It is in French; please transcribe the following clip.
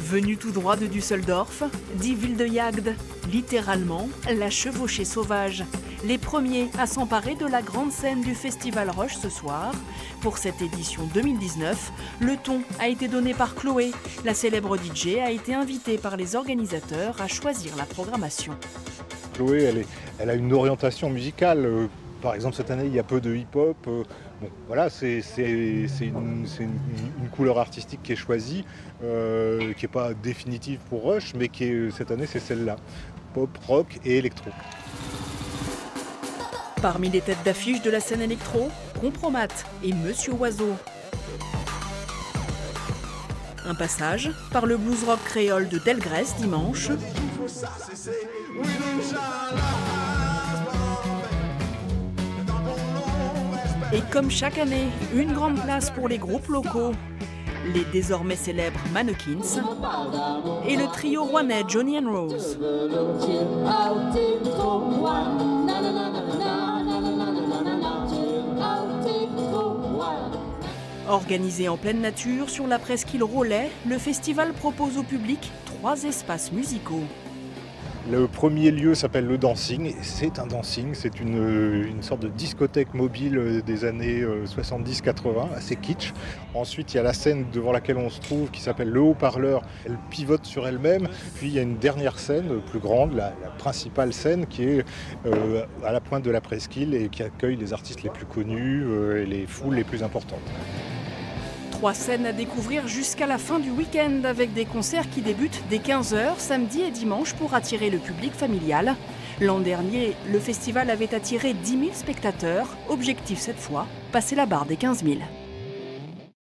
Venu tout droit de Düsseldorf, dit Wilde Jagd, littéralement la chevauchée sauvage. Les premiers à s'emparer de la grande scène du Festival Rush ce soir. Pour cette édition 2019, le ton a été donné par Chloé. La célèbre DJ a été invitée par les organisateurs à choisir la programmation. Chloé, elle a une orientation musicale. Par exemple, cette année, il y a peu de hip-hop. Bon, voilà, c'est une couleur artistique qui est choisie, qui n'est pas définitive pour Rush, mais cette année, c'est celle-là. Pop, rock et électro. Parmi les têtes d'affiche de la scène électro, Compromat et Monsieur Oiseau. Un passage par le blues rock créole de Delgrès dimanche. Et comme chaque année, une grande place pour les groupes locaux. Les désormais célèbres Mannequins et le trio rouennais Johnny and Rose. Organisé en pleine nature sur la presqu'île Rollet, le festival propose au public 3 espaces musicaux. Le premier lieu s'appelle le Dancing. C'est un dancing, c'est une sorte de discothèque mobile des années 70-80, assez kitsch. Ensuite, il y a la scène devant laquelle on se trouve qui s'appelle le haut-parleur. Elle pivote sur elle-même. Puis il y a une dernière scène plus grande, la principale scène qui est à la pointe de la presqu'île et qui accueille les artistes les plus connus et les foules les plus importantes. 3 scènes à découvrir jusqu'à la fin du week-end avec des concerts qui débutent dès 15h samedi et dimanche pour attirer le public familial. L'an dernier, le festival avait attiré 10 000 spectateurs. Objectif cette fois, passer la barre des 15 000.